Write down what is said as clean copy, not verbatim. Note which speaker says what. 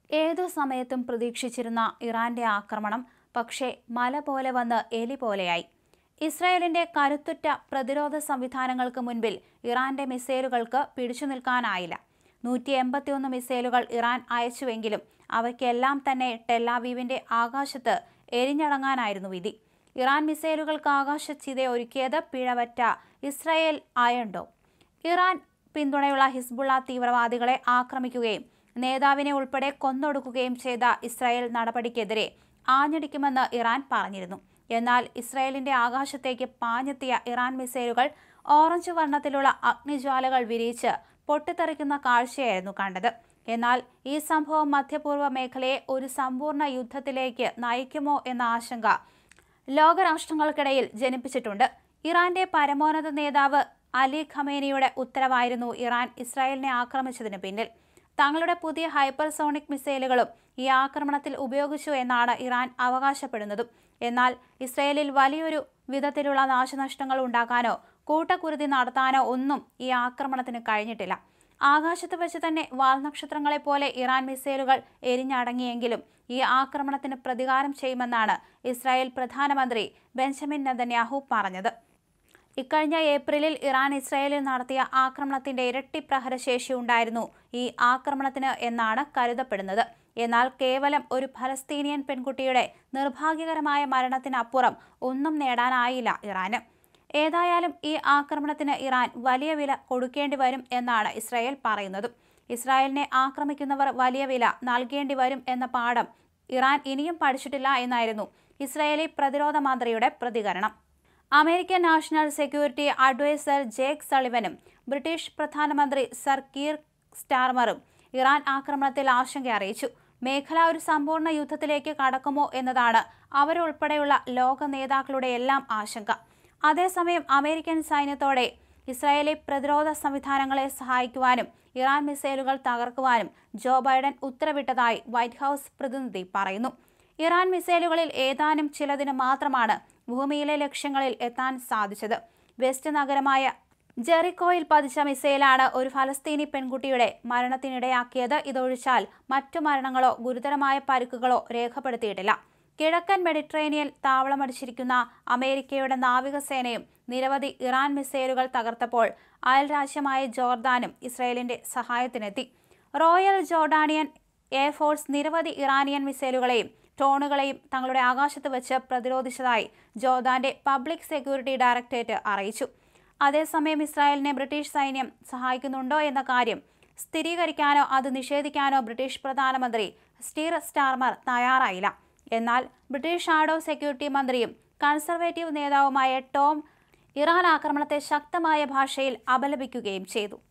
Speaker 1: ഏതു സമയത്തും പ്രതീക്ഷിച്ചിരുന്ന ഇറാന്റെ ആക്രമണം പക്ഷേ മല പോലെ വന്ന് എലി പോലെയായി. ഇസ്രായേലിന്റെ കരുത്തുറ്റ പ്രതിരോധ സംവിധാനങ്ങൾക്ക് മുൻപിൽ ഇറാന്റെ മിസൈലുകൾക്ക് പിടിച്ചു നിൽക്കാനായില്ല. 181 മിസൈലുകൾ ഇറാൻ അയച്ചുവെങ്കിലും അവയ്ക്കെല്ലാം തന്നെ ടെൽ-അവീവിന്റെ ആകാശത്ത് എരിഞ്ഞടങ്ങാനായിരുന്നു വിധി. ഇറാൻ മിസൈലുകൾക്ക് ആകാശച്ചിത ഒരുക്കിയത് പിഴവറ്റ ഇസ്രായേൽ അയൺ ഡോം. ഇറാൻ പിന്തുണയുള്ള ഹിസ്ബുള്ള തീവ്രവാദികളെ ആക്രമിക്കുകയും നേതാവിനെ ഉൾപ്പെടെ കൊന്നൊടുക്കുകയും ചെയ്ത ഇസ്രായേൽ നടപടിക്കെതിരെ ആഞ്ഞടിക്കുമെന്ന് ഇറാൻ പറഞ്ഞിരുന്നു. എന്നാൽ ഇസ്രായേലിന്റെ ആകാശത്തേക്ക് പാഞ്ഞെത്തിയ ഇറാൻ മിസൈലുകൾ ഓറഞ്ച് വർണ്ണത്തിലുള്ള അഗ്നിജ്വാലകൾ വിരിയിച്ച് പൊട്ടിത്തെറിക്കുന്ന കാഴ്ചയായിരുന്നു കണ്ടത്. എന്നാൽ ഈ സംഭവം മധ്യപൂർവ്വ മേഖലയെ ഒരു സമ്പൂർണ്ണ യുദ്ധത്തിലേക്ക് നയിക്കുമോ എന്ന ആശങ്ക ലോകരാഷ്ട്രങ്ങൾക്കിടയിൽ ജനിപ്പിച്ചിട്ടുണ്ട്. ഇറാന്റെ പരമോന്നത നേതാവ് അലി ഖമേനിയുടെ ഉത്തരവായിരുന്നു ഇറാൻ ഇസ്രായേലിനെ ആക്രമിച്ചതിന് പിന്നിൽ. തങ്ങളുടെ പുതിയ ഹൈപ്പർസോണിക് മിസൈലുകളും ഈ ആക്രമണത്തിൽ ഉപയോഗിച്ചു എന്നാണ് ഇറാൻ അവകാശപ്പെടുന്നതും. എന്നാൽ ഇസ്രായേലിൽ വലിയൊരു വിധത്തിലുള്ള നാശനഷ്ടങ്ങൾ ഉണ്ടാക്കാനോ കൂട്ടക്കുരുതി നടത്താനോ ഒന്നും ഈ ആക്രമണത്തിന് കഴിഞ്ഞിട്ടില്ല. ആകാശത്ത് വെച്ച് തന്നെ വാൽനക്ഷത്രങ്ങളെപ്പോലെ ഇറാൻ മിസൈലുകൾ എരിഞ്ഞടങ്ങിയെങ്കിലും ഈ ആക്രമണത്തിന് പ്രതികാരം ചെയ്യുമെന്നാണ് ഇസ്രായേൽ പ്രധാനമന്ത്രി ബെഞ്ചമിൻ നെതന്യാഹു പറഞ്ഞത്. ഇക്കഴിഞ്ഞ ഏപ്രിലിൽ ഇറാൻ ഇസ്രായേലിൽ നടത്തിയ ആക്രമണത്തിന്റെ ഇരട്ടി പ്രഹരശേഷി ഉണ്ടായിരുന്നു ഈ ആക്രമണത്തിന് എന്നാണ് കരുതപ്പെടുന്നത്. എന്നാൽ കേവലം ഒരു ഫലസ്തീനിയൻ പെൺകുട്ടിയുടെ നിർഭാഗ്യകരമായ മരണത്തിനപ്പുറം ഒന്നും നേടാനായില്ല ഇറാന്. ഏതായാലും ഈ ആക്രമണത്തിന് ഇറാൻ വലിയ വില കൊടുക്കേണ്ടി വരും എന്നാണ് ഇസ്രായേൽ പറയുന്നതും. ഇസ്രായേലിനെ ആക്രമിക്കുന്നവർ വലിയ വില നൽകേണ്ടി വരും എന്ന പാഠം ഇറാൻ ഇനിയും പഠിച്ചിട്ടില്ല എന്നായിരുന്നു ഇസ്രായേലി പ്രതിരോധ മന്ത്രിയുടെ പ്രതികരണം. American national security adviser Jake സളിവനും ബ്രിട്ടീഷ് പ്രധാനമന്ത്രി സർ കീർ സ്റ്റാർമറും ഇറാൻ ആക്രമണത്തിൽ ആശങ്ക അറിയിച്ചു. മേഖല ഒരു സമ്പൂർണ്ണ യുദ്ധത്തിലേക്ക് കടക്കുമോ എന്നതാണ് അവരുൾപ്പെടെയുള്ള ലോക നേതാക്കളുടെ എല്ലാം ആശങ്ക. അതേസമയം അമേരിക്കൻ സൈന്യത്തോടെ ഇസ്രായേലി പ്രതിരോധ സംവിധാനങ്ങളെ സഹായിക്കുവാനും ഇറാൻ മിസൈലുകൾ തകർക്കുവാനും ജോ ബൈഡൻ ഉത്തരവിട്ടതായി വൈറ്റ് ഹൗസ് പ്രതിനിധി പറയുന്നു. ഇറാൻ മിസൈലുകളിൽ ഏതാനും ചിലതിന് മാത്രമാണ് ഭൂമിയിലെ ലക്ഷ്യങ്ങളിൽ എത്താൻ സാധിച്ചത്. വെസ്റ്റ് നഗരമായ ജെറിക്കോയിൽ പതിച്ച മിസൈലാണ് ഒരു ഫലസ്തീനി പെൺകുട്ടിയുടെ മരണത്തിനിടയാക്കിയത്. ഇതൊഴിച്ചാൽ മറ്റു മരണങ്ങളോ ഗുരുതരമായ പരിക്കുകളോ രേഖപ്പെടുത്തിയിട്ടില്ല. കിഴക്കൻ മെഡിറ്ററേനിയൻ താവളമടിച്ചിരിക്കുന്ന അമേരിക്കയുടെ നാവികസേനയും നിരവധി ഇറാൻ മിസൈലുകൾ തകർത്തപ്പോൾ അയൽരാജ്യമായ ജോർദാനും ഇസ്രായേലിന്റെ സഹായത്തിനെത്തി. റോയൽ ജോർഡാനിയൻ എയർഫോഴ്സ് നിരവധി ഇറാനിയൻ മിസൈലുകളെയും ഡ്രോണുകളെയും തങ്ങളുടെ ആകാശത്ത് വെച്ച് പ്രതിരോധിച്ചതായി ജോർദാന്റെ പബ്ലിക് സെക്യൂരിറ്റി ഡയറക്ടറേറ്റ് അറിയിച്ചു. അതേസമയം ഇസ്രായേലിനെ ബ്രിട്ടീഷ് സൈന്യം സഹായിക്കുന്നുണ്ടോ എന്ന കാര്യം സ്ഥിരീകരിക്കാനോ അത് നിഷേധിക്കാനോ ബ്രിട്ടീഷ് പ്രധാനമന്ത്രി സ്റ്റീർ സ്റ്റാർമർ തയ്യാറായില്ല. എന്നാൽ ബ്രിട്ടീഷ് ഷാഡോ സെക്യൂരിറ്റി മന്ത്രിയും കൺസർവേറ്റീവ് നേതാവുമായ ടോം ഇറാൻ ആക്രമണത്തെ ശക്തമായ ഭാഷയിൽ അപലപിക്കുകയും ചെയ്തു.